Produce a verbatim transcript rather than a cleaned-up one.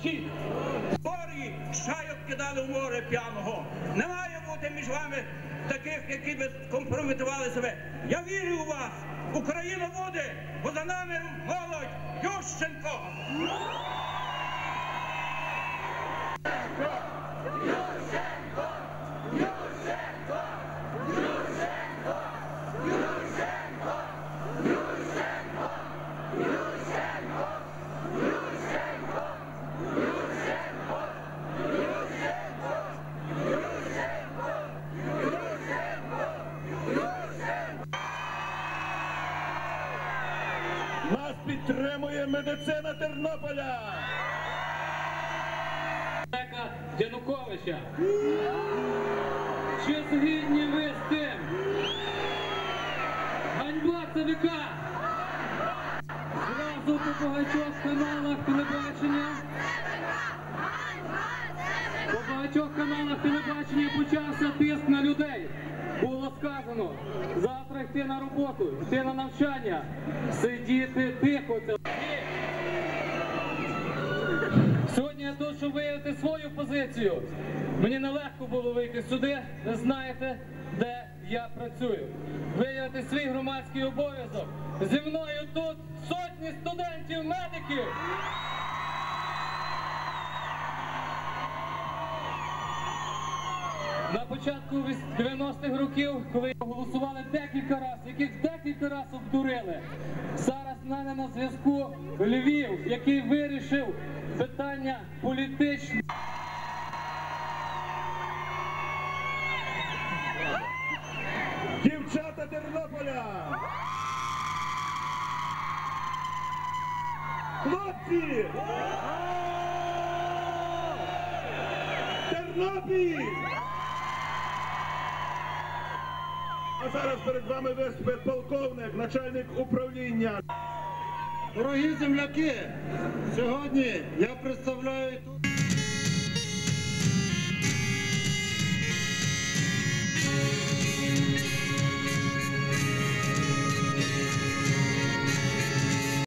Галицькій зборі чайок кидали в море п'яного. Не має бути між вами таких, які би компрометували себе. Я вірю у вас. Україна буде, бо за нами молодь Ющенко. Ющенко! Ющенко! Ющенко! Ющенко! Ющенко! Ющенко! Ющенко! Ющенко! Ющенко! Ющенко! Ющенко! Ющенко! Ющенко! Нас підтримує медицина Тернополя! Януковича. Чи згідні ви з тим? Ганьба ЦВК! Зразу по багатьох каналах телебачення по багатьох каналах телебачення почався тиск на людей. Було сказано, завтра йти на роботу, йти на навчання, сидіти тихо. Сьогодні я тут, щоб виявити свою позицію. Мені нелегко було вийти сюди, ви знаєте, де я працюю. Виявити свій громадський обов'язок. Зі мною тут сотні студентів-медиків. На початку дев'яностих років, коли голосували декілька разів, яких декілька разів обдурили, зараз в мене на зв'язку Львів, який вирішив питання політичне. Дівчата Тернополя! Хлопці! Тернопіль! А зараз перед вами виступе полковник, начальник управління. Дорогі земляки, сьогодні я представляю тут